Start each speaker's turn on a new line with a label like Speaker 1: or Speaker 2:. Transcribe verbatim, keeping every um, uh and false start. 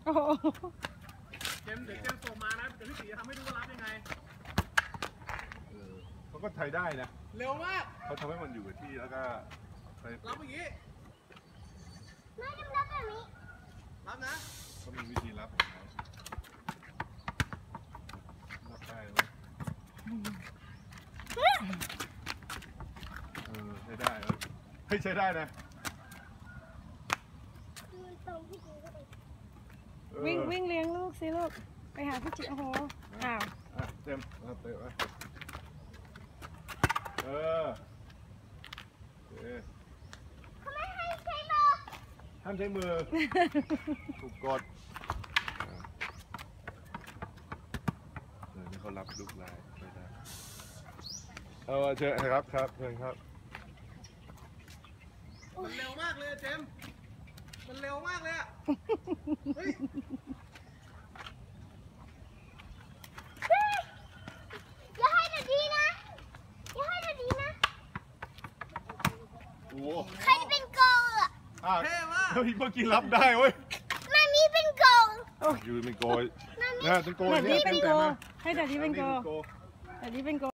Speaker 1: โอ้โห
Speaker 2: เจมเดี๋ยวเจมส่งมานะเดี๋ยวพี่ตีจะทำให้ดูว่ารับยังไง
Speaker 3: เขาก็ใช้ได้นะ
Speaker 2: เร็วมาก
Speaker 3: เขาทำให้มันอยู่กับที่แล้วก็
Speaker 2: รับอย่างนี้
Speaker 4: ไม่ต้องรับแบบนี้
Speaker 2: รับนะ
Speaker 3: ก็มีวิธีรับรับได้ไหมเออใช้ได้เฮ้ยใช้ได้นะ
Speaker 1: วิ่งวิ่งเลี้ยงลูกสิลูกไปหาพี่จิโอ้โหอ้าว
Speaker 3: เต็มเตะไว้เออ
Speaker 4: เขาไม่ให้ใช้มือ
Speaker 3: ห้ามใช้มือถูกกดเออนี่เขารับลูกลายไม่ได้เอาเชิญครับครับเชิญครับ
Speaker 2: มันเร็วมากเลยเจมมันเร็วมากเลยอ่ะเฮ้ย
Speaker 4: อย่าให้หนูดีนะอย่าให้หนูดีนะ
Speaker 3: โอ้
Speaker 4: ใครเป็นโกงอ่ะ
Speaker 2: เท่มาก
Speaker 3: เฮ้ยเมื่อกี้รับได้เว้ย
Speaker 4: มามีเป็นโกง
Speaker 3: อยู่เป็นโกยนะเป็นโกย
Speaker 1: แต่
Speaker 3: เนี่ย
Speaker 1: นี่เป็นโกให้แต่นี่เป็นโกแต่นี่เป็นโก